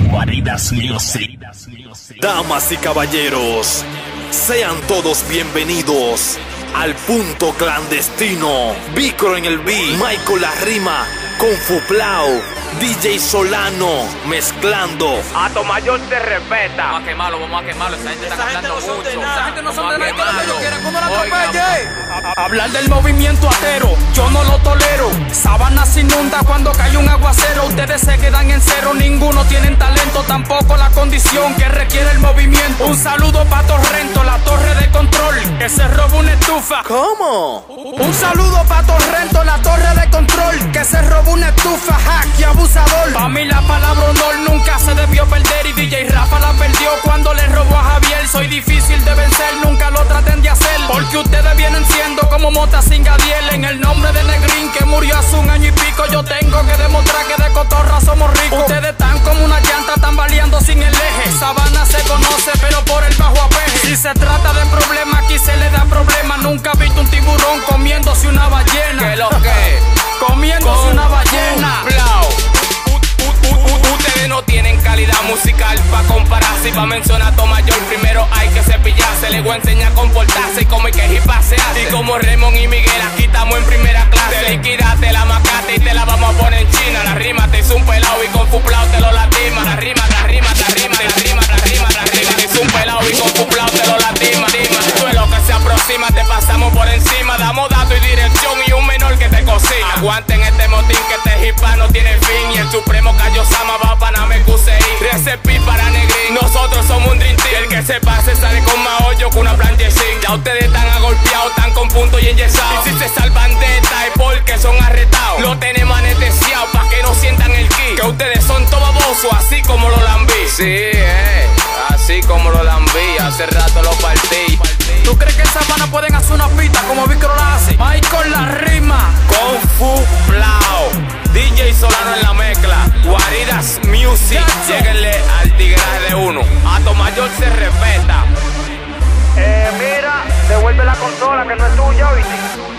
Guaridas Music. Damas y caballeros, sean todos bienvenidos al punto clandestino. Vicro en el beat, Michael la rima, con Fuplao, DJ Solano mezclando. Ato Mayor se respeta. Vamos a quemarlo, esa gente está hablando mucho. Esa gente no son de nada, que ellos quieren que uno la Oiga, atropelle. Hablar del movimiento atero, yo no lo tolero. Sabana se inunda cuando cae un aguacero. Ustedes se quedan en cero, ninguno tienen talento, tampoco la condición que requiere el movimiento. Un saludo pa' Torrento, la torre de control, que se roba una estufa. ¿Cómo? Un saludo pa' Torrento, la torre de control, que se roba una estufa, hack y abusador. Pa' mí la palabra honor nunca se debió perder, y DJ Rafa la perdió cuando le robó a Javier. Soy difícil de vencer, nunca lo traten de hacer, porque ustedes vienen siendo como Mota sin Gadiel. En el nombre de Negrín, que murió hace un año y pico, yo tengo que demostrar que de cotorra somos ricos. Ustedes están como una llanta tambaleando sin el eje. Sabana se conoce, pero por el bajo apeje. Si se trata de problema, aquí se le da problema. Nunca he visto un tiburón comiéndose una ballena. ¿Qué lo que? Comiéndose una ballena. Ustedes no tienen calidad musical pa' compararse y pa' mencionar a Tomayor. Primero hay que cepillarse, le voy a enseñar a comportarse y como hay que hipasearse. Y como Raymond y Miguel, aquí estamos en primera clase. Te liquidaste la macate y te la vamos a poner en China. La rima te hizo un pelado y con Fuplao te lo lastima. La rima te hizo un pelado y con Fuplao te lo lastima. Tú es lo que se aproxima, te pasamos por encima. Damos datos y dirección y un menor que te cocina. Aguanten este motín que este hip hop no tiene fin. Y el supremo Kaiosama va para Namekusei. Recipe para Negrín, nosotros somos un dream team. El que se pase sale con más hoyo que una planchecín. Ya ustedes están agolpeados, están con punto y enyesados. Y si se salvan de esta es porque son arrestados. Lo tenemos anestesiado pa' que no sientan el ki. Que ustedes son tobabosos, así como lo lambí. Sí, así como lo lambí, hace rato lo partí. ¿Tú crees que en Sabana pueden hacer una pista como Vicro la hace? Michael la rima, con Fuplao, DJ Solano en la mezcla, Guaridas Music. Lléguenle al tigreaje de uno. Ato Mayor se respeta. Mira, devuelve la consola que no es tuya, ¿oíste?